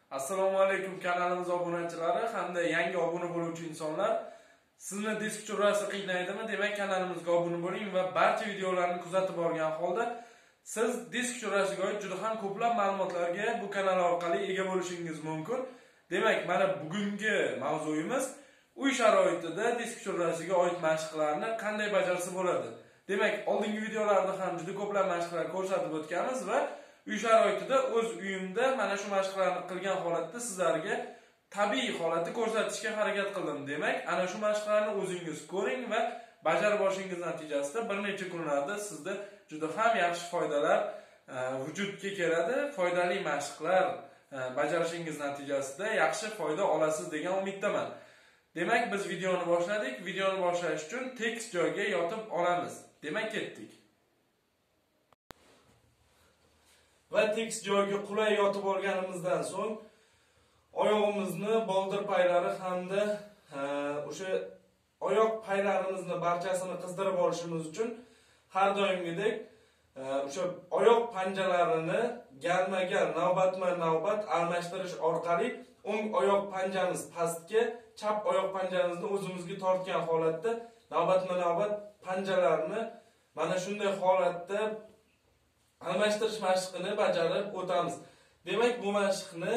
Assalomu alaykum kanalimiz obunachilari hamda yangi obuna bo'luvchi insonlar. Sizni disk churrasi qiynaydimi? Demak, kanalimizga obuna bo'ling va barcha videolarni kuzatib borgan holda siz disk churrasiga oid juda ham ko'plab ma'lumotlarga bu kanal orqali ega bo'lishingiz mumkin. Demak, mana bugungi mavzuyimiz uy sharoitida disk churrasiga oid mashqlarni qanday bajarsa bo'ladi. Demak, oldingi videolarda ham juda ko'plab mashqlar ko'rsatib o'tganmiz va uy sharoitida o'z uyimda mana shu mashqlarni qilgan holatda sizlarga tabiiy holatda ko'rsatishga harakat qildim. Demak, ana shu mashqlarni o'zingiz ko'ring va bajarib olishingiz natijasida bir necha kunlarda sizda juda ham yaxshi foydalar vujudga keladi. Foydali mashqlar bajarishingiz natijasida yaxshi foyda olasiz degan umiddaman. Demak, biz videoni boshladik. Videoni boshlash uchun tekst joyga yotib olamiz. Demak, ketdik. Va tekst joyiga qulay yotib olganimizdan so'ng oyog'imizni boldir paylari hamda o'sha oyoq paylarimizni barchasini qizdirib olishimiz uchun har doimgidek o'sha oyoq panjalarini galma-gal navbatma-navbat almashtirish orqali o'ng oyoq panjamiz pastga, chap oyoq panjamizni o'zimizga tortgan holatda navbatma-navbat panjalarni mana shunday holatda almashtirish mashqini bajarib o'tamiz. Demak, bu mashqni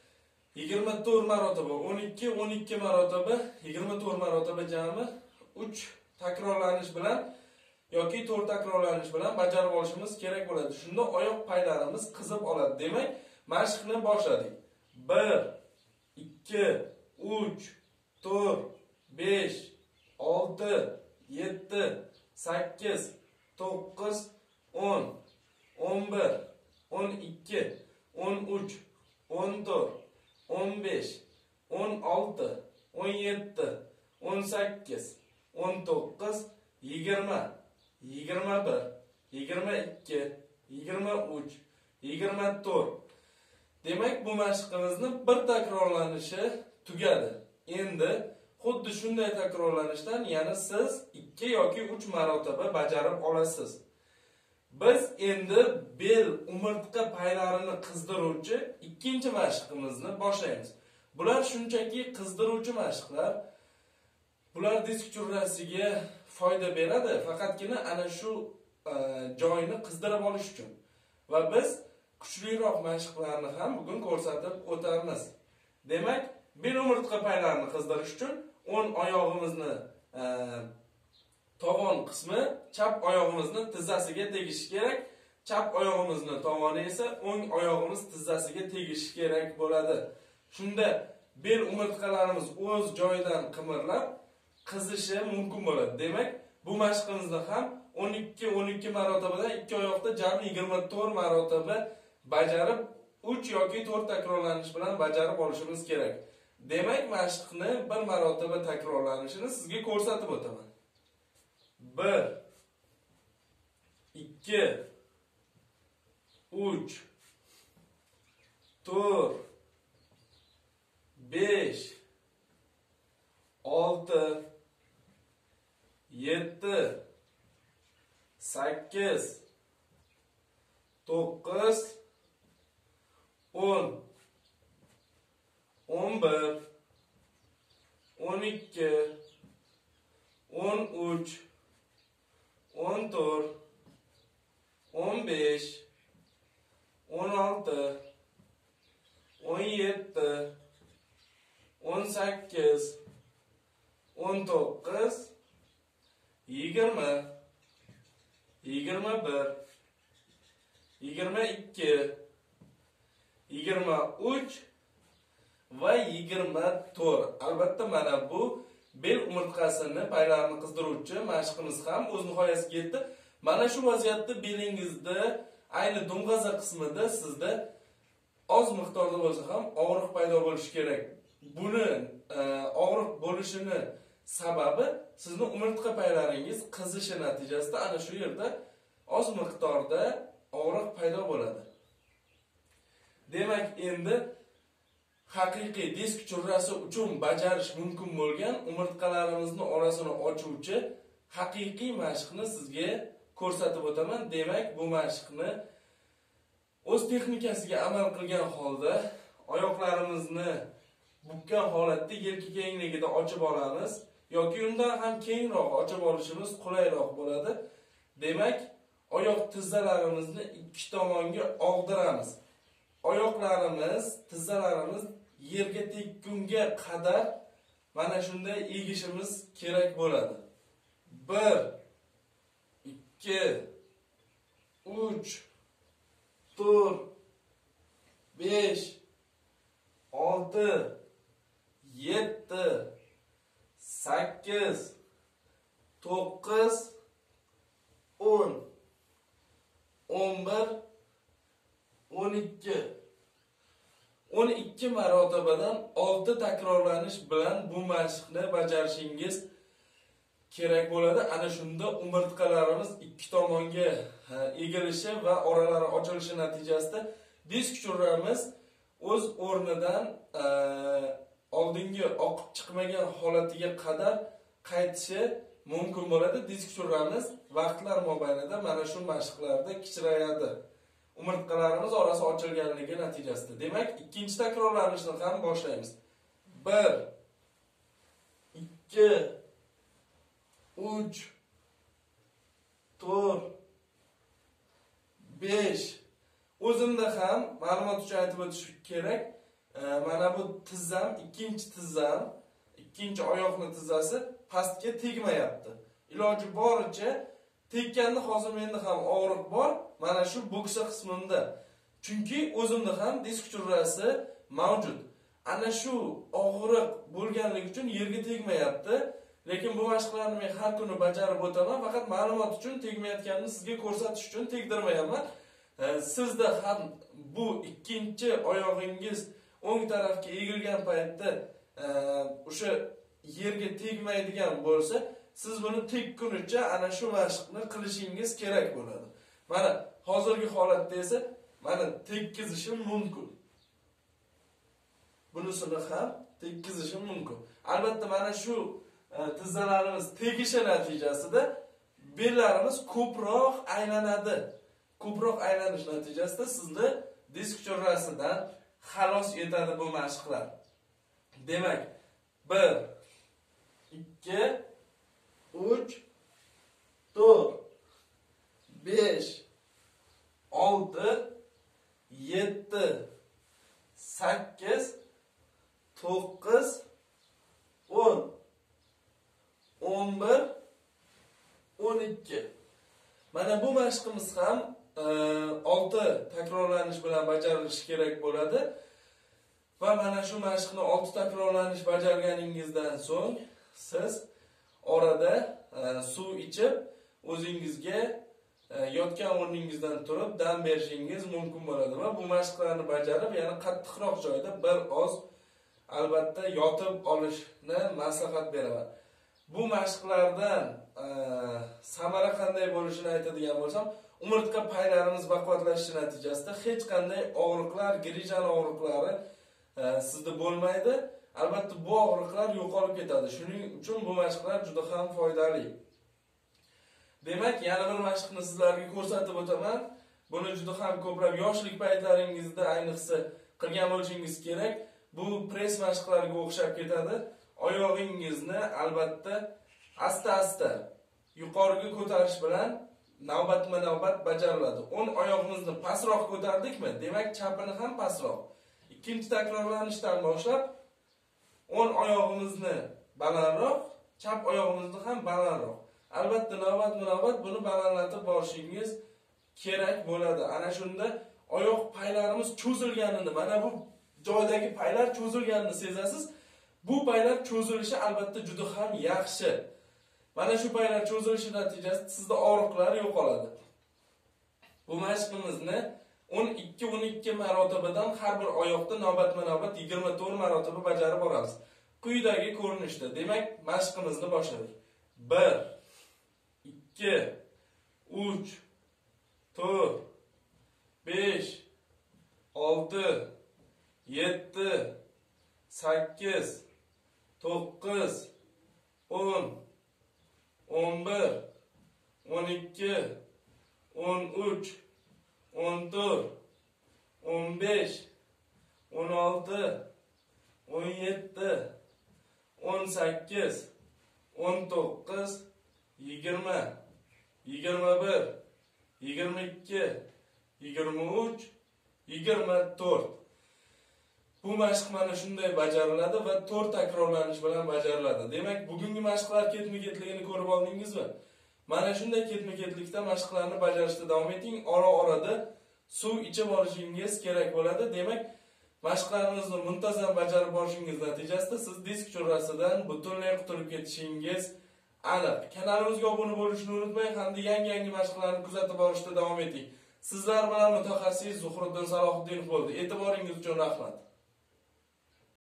24 marotaba, 12 marotaba, 24 marotaba jami 3 takrorlanish bilan yoki 4 takrorlanish bilan bajarib olishimiz kerak bo'ladi. Shunda oyoq paylarimiz qizib oladi. Demak, mashqni boshladik. 1 2 3 4 5 6 7 8 9 10 11 12 13 14 15 16 17 18 19 20 21 22 23 24. Demak, bu mashqimizni bir takrorlanishi tugadi. Endi xuddi shunday takrorlanishdan yana siz 2 yoki 3 marotaba bajarib olasiz. Biz endi bel umurtqa paylarini qizdiruvchi ikkinchi mashqimizni boshlaymiz. Bular shunchaki qizdiruvchi mashqlar. Bular disk churrasiga foyda beradi, faqatgina ana shu joyni qizdirib olish uchun. Va biz kuchliroq mashqlarni ham bugun ko'rsatib o'tamiz. Demak, bel umurtqa paylarini qizdirish uchun o'ng oyog'imizni tovon qismi chap oyog'imizni tizzasiga tegishi kerak. Chap oyog'imizni tovoni esa o'ng oyog'imiz tizzasiga tegishi kerak bo'ladi. Shunda bel umurtqalarimiz o'z joyidan qimirlab qizishi mumkin bo'ladi. Demak, bu mashqimizni ham 12 marotabadan ikki oyoqda jami 24 marotaba bajarib 3 yoki 4 takrorlanish bilan bajarib olishimiz kerak. Demak, mashqni bir marotaba takrorlanishini sizga ko'rsatib o'taman. 1 2 3 4 5 6 7 8 9 10 11 12 13 14 15 16 17 18 19 20 21 22 23 va 24. Albatta, mana bu bel umurtqasini paylarini qizdiruvchi mashqimiz ham o'z nihoyasiga yetdi. Mana shu vaziyatda belingizda ayni dumg'aza qismida sizda oz miqdorda bo'lsa ham og'riq paydo bo'lishi kerak. Buni og'riq bo'lishini sababi sizning umurtqa paylaringiz qizishi natijasida ana shu yerda oz miqdorda og'riq paydo bo'ladi. Demak, endi haqiqiy disk churrasi uchun bajarish mumkin bo'lgan umurtqalarimizni orasini ochuvchi haqiqiy mashqni sizga ko'rsatib o'taman. Demak, bu mashqni o'z texnikasiga amal qilgan holda oyoqlarimizni bukkan holatda yelka kengligida ochib olamiz yoki undan ham kengroq ochib olishimiz qulayroq bo'ladi. Demak, oyoq tizzalarimizni ikki tomonga og'diramiz. Oyoqlarimiz, tizzalarimiz yerga tekkunga qadar mana shunday egishimiz kerak bo'ladi. 1 2 3 4 5 6 7 8 9 10 11 12 12 marotabadan 6 takrorlanish bilan bu mashqni bajarishingiz kerak bo'ladi. Ana shunda umurtqalarimiz ikki tomonga egilishi va oralari ochilishi natijasida disk uchurlarimiz o'z o'rnidan oldingi oqib chiqmagan holatiga qadar qaytishi mumkin bo'ladi. Disk uchurlarimiz vaqtlar mobaynida mana shu mashqlarda kichrayadi. Umurtqalarimiz orasi ochilganligi natijasida. Demak, ikkinchi takrorlanishni ham boshlaymiz. 1 2 3 4 5 O'zimda ham ma'lumot uchun aytib o'tish kerak. Mana bu tizzam, ikkinchi oyoqni tizzasi pastga tegmayapti. Iloji boricha tekkanda hozir menda ham og'riq bor, mana shu bo'ksa qismimda. Chunki o'zimda ham disk uchurasi mavjud. Ana shu og'riq bo'lganligi uchun yerga tegmayapti. Lekin bu mashqlarni men har kuni bajarib o'taman, faqat ma'lumot uchun tegmayotganini sizga ko'rsatish uchun tegdirmayapman. Sizda ham bu ikkinchi oyog'ingiz o'ng tarafga egilgan paytda o'sha yerga tegmaydigan bo'lsa, siz buni tekkunicha ana shu mashqni qilishingiz kerak bo'ladi. Mana hozirgi holatda esa mana tekkizishim mumkin. Bunisini ham tekkizishim mumkin. Albatta mana shu tizzalarimiz tegishi natijasida bellarimiz ko'proq aylanadi. Ko'proq aylanish natijasida sizni disk uchurasidan xalos etadi bu mashqlar. Demak, 1 2 3 4 5 6 7 8 9 10 11 12 Mana bu mashqimiz ham 6 takrorlanish bilan bajarilishi kerak bo'ladi. Va mana shu mashqni 6 takrorlanish bajarganingizdan so'ng siz orada suv ichib o'zingizga yotgan o'rningizdan turib dam berishingiz mumkin bo'ladi va bu mashqlarni bajarib, ya'ni qattiqroq joyda bir oz albatta yotib olishni maslahat beraman. Bu mashqlardan samara qanday bo'lishini aytadigan bo'lsam, umurtqa paylarimiz baquvvatlashishi natijasida hech qanday og'riqlar, grijan og'riqlari sizda bo'lmaydi. Albatta bu og'riqlar yo'qolib ketadi. Shuning uchun bu mashqlar juda ham foydali. Demak, yana bir mashqni sizlarga ko'rsatib o'taman. Buni juda ham ko'plab yoshlik paytlaringizda ayniqsa qilgan bo'lishingiz kerak. Bu press mashqlariga o'xshab ketadi. Oyog'ingizni albatta asta-asta yuqoriga ko'tarish bilan navbatma-navbat bajariladi. O'ng oyog'imizni pastroq ko'tardikmi? Demak, chapini ham pastroq. Ikkinchi takrorlanishdan boshlab o'ng oyog'imizni balandroq, chap oyog'imizni ham balandroq. Albatta navbatma-navbat buni balandlatib borishingiz kerak bo'ladi. Ana shunda oyoq paylarimiz cho'zilganini, mana bu joydagi paylar cho'zilganini sezasiz. Bu paylar cho'zilishi albatta juda ham yaxshi. Mana shu paylar cho'zilishi natijasida sizda og'riqlar yo'qoladi. Bu mashqimizni 12 marotabadan har bir oyoqda navbatma-navbat 24 marotaba bajarib boramiz. Quyidagi ko'rinishda. Demak, mashqimizni boshladik. 1 2 3 4 5 6 7 8 9 10 11 12 13 14 15 16 16, 17, 18, 19, 20, 21, 22, 23, 24. Bu mashq mana shunday bajariladi va 4 takrorlanish bilan bajariladi. Demak, bugungi mashqlar ketma-ketligini ko'rib oldingizmi? Mana shunday ketma-ketlikda mashqlarni bajarishda davom eting. Ora-orada suv ichib olishingiz kerak bo'ladi. Demak, mashqlarimizni muntazam bajarib borishingiz natijasida siz disk chorrasidan butunlay qutulib ketishingiz aniq. Kanalimizga obuna bo'lishni unutmang hamda yangi mashqlarni kuzatib borishda davom eting. Sizlar bilan mutaxassis Zuhriddin Salohiddinov bo'ldi. E'tiboringiz uchun rahmat.